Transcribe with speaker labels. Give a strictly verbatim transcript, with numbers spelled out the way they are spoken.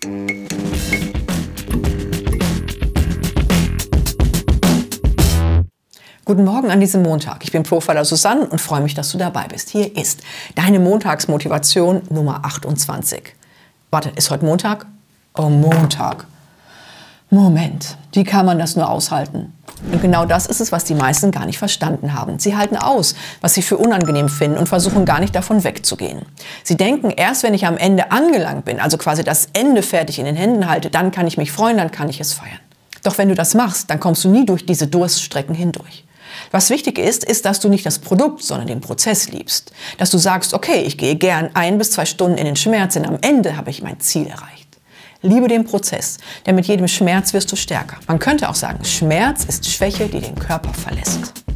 Speaker 1: Guten Morgen an diesem Montag. Ich bin Profiler Susanne und freue mich, dass du dabei bist. Hier ist deine Montagsmotivation Nummer achtundzwanzig. Warte, ist heute Montag? Oh, Montag. Moment, wie kann man das nur aushalten? Und genau das ist es, was die meisten gar nicht verstanden haben. Sie halten aus, was sie für unangenehm finden und versuchen gar nicht davon wegzugehen. Sie denken, erst wenn ich am Ende angelangt bin, also quasi das Ende fertig in den Händen halte, dann kann ich mich freuen, dann kann ich es feiern. Doch wenn du das machst, dann kommst du nie durch diese Durststrecken hindurch. Was wichtig ist, ist, dass du nicht das Produkt, sondern den Prozess liebst. Dass du sagst, okay, ich gehe gern ein bis zwei Stunden in den Schmerz, denn am Ende habe ich mein Ziel erreicht. Liebe den Prozess, denn mit jedem Schmerz wirst du stärker. Man könnte auch sagen, Schmerz ist Schwäche, die den Körper verlässt.